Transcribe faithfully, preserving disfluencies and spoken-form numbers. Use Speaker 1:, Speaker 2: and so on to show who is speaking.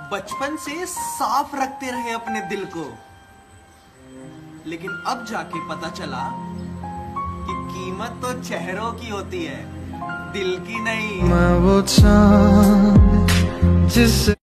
Speaker 1: बचपन से साफ रखते रहे अपने दिल को, लेकिन अब जाके पता चला कि कीमत तो चेहरों की होती है, दिल की नहीं। मैं वो चांद जिस